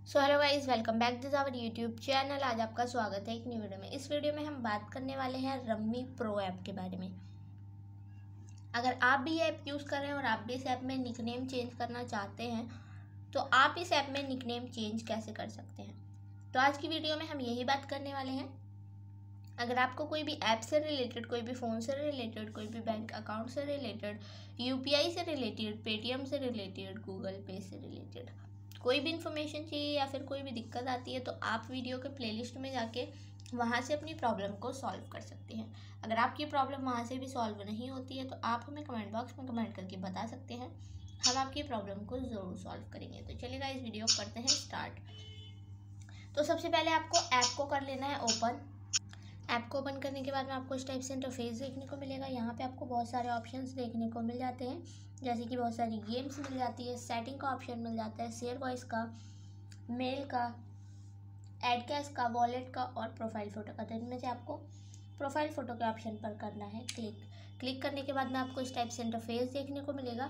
So hello guys, welcome back to our YouTube channel. आज आपका स्वागत है एक न्यू वीडियो में। इस वीडियो में हम बात करने वाले हैं रम्मी प्रो ऐप के बारे में। अगर आप भी ये ऐप यूज़ कर रहे हैं और आप भी इस ऐप में निकनेम चेंज करना चाहते हैं तो आप इस ऐप में निकनेम चेंज कैसे कर सकते हैं, तो आज की वीडियो में हम यही बात करने वाले हैं। अगर आपको कोई भी ऐप से रिलेटेड, कोई भी फ़ोन से रिलेटेड, कोई भी बैंक अकाउंट से रिलेटेड, यूपीआई से रिलेटेड, पेटीएम से रिलेटेड, गूगल पे से रिलेटेड कोई भी इन्फॉर्मेशन चाहिए या फिर कोई भी दिक्कत आती है तो आप वीडियो के प्लेलिस्ट में जाके वहाँ से अपनी प्रॉब्लम को सॉल्व कर सकते हैं। अगर आपकी प्रॉब्लम वहाँ से भी सॉल्व नहीं होती है तो आप हमें कमेंट बॉक्स में कमेंट करके बता सकते हैं, हम आपकी प्रॉब्लम को ज़रूर सॉल्व करेंगे। तो चलिएगा इस वीडियो को करते हैं स्टार्ट। तो सबसे पहले आपको ऐप को कर लेना है ओपन। ऐप को ओपन करने के बाद में आपको इस टाइप से इंटरफेस देखने को मिलेगा। यहाँ पे आपको बहुत सारे ऑप्शंस देखने को मिल जाते हैं, जैसे कि बहुत सारी गेम्स मिल जाती है, सेटिंग का ऑप्शन मिल जाता है, शेयर वॉइस का, मेल का, ऐड कैश का, वॉलेट का और प्रोफाइल फ़ोटो का। तो इनमें से आपको प्रोफाइल फ़ोटो के ऑप्शन पर करना है क्लिक करने के बाद में आपको इस टाइप से इंटरफेस देखने को मिलेगा।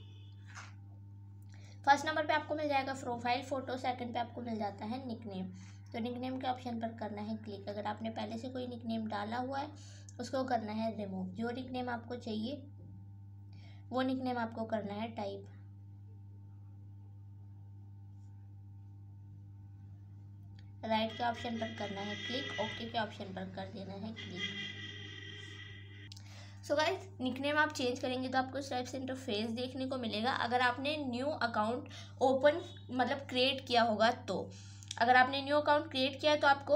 फर्स्ट नंबर पे आपको मिल जाएगा प्रोफाइल फ़ोटो, सेकंड पे आपको मिल जाता है निकनेम। तो निकनेम के ऑप्शन पर करना है क्लिक। अगर आपने पहले से कोई निकनेम डाला हुआ है उसको करना है रिमूव। जो निकनेम आपको चाहिए वो निकनेम आपको करना है टाइप। राइट के ऑप्शन पर करना है क्लिक, ओके के ऑप्शन पर कर देना है क्लिक। सो गाइस, निकनेम आप चेंज करेंगे तो आपको इस टाइप से इंटरफेस देखने को मिलेगा। अगर आपने न्यू अकाउंट ओपन क्रिएट किया होगा तो अगर आपने न्यू अकाउंट क्रिएट किया है तो आपको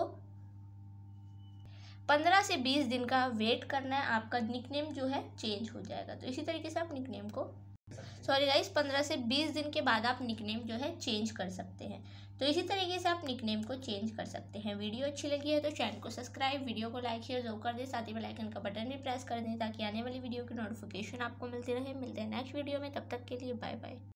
15 से 20 दिन का वेट करना है, आपका निकनेम जो है चेंज हो जाएगा। तो इसी तरीके से आप निकनेम को 15 से 20 दिन के बाद आप निकनेम जो है चेंज कर सकते हैं। तो इसी तरीके से आप निकनेम को चेंज कर सकते हैं। वीडियो अच्छी लगी है तो चैनल को सब्सक्राइब, वीडियो को लाइक शेयर जरूर कर दें, साथ ही बेल आइकन का बटन भी प्रेस कर दें ताकि आने वाली वीडियो की नोटिफिकेशन आपको मिलती रहे। मिलते हैं नेक्स्ट वीडियो में, तब तक के लिए बाय बाय।